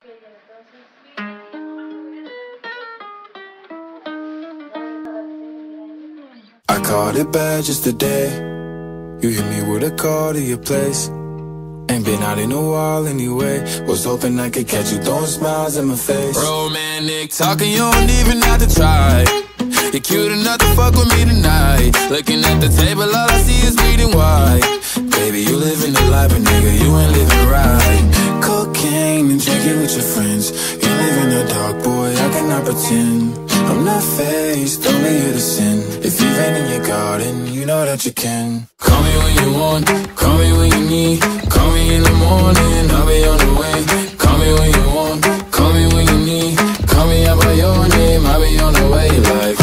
I caught it bad just today. You hit me with a call to your place. Ain't been out in a while anyway. Was hoping I could catch you throwing smiles in my face. Romantic talking, you don't even have to try. You're cute enough to fuck with me tonight. Looking at the table, all I see is bleeding white. Baby, you living the life, but nigga, you ain't living right. Cocaine and drinking with your friends. You live in the dark, boy, I cannot pretend. I'm not faced, only here to sin. If you've been in your garden, you know that you can. Call me when you want, call me when you need. Call me in the morning, I'll be on the way. Call me when you want, call me when you need. Call me out by your name, I'll be on the way. Like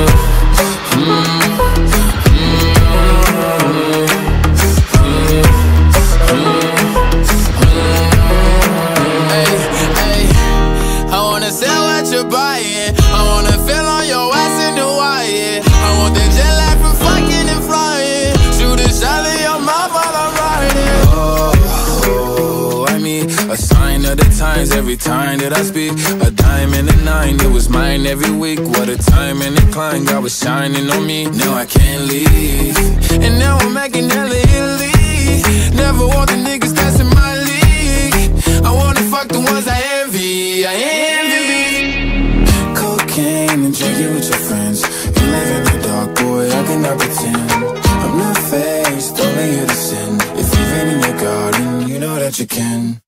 I wanna sell what you're buying. I wanna feel on your ass in Hawaii. I want the jet lag from fucking and flying. Shoot a shot in your mouth while I'm riding. Oh, I mean, a sign of the times every time that I speak. A dime and a nine, it was mine every week. What a time and a climb, God was shining on me. Now I can't leave, And now I'm making hella Italy. Never want the niggas that's in my league. I wanna fuck the ones I envy. I envy. cocaine and drinking with your friends. You live in the dark, boy, I cannot pretend. I'm not faced, only here to sin. If you've been in your garden, you know that you can.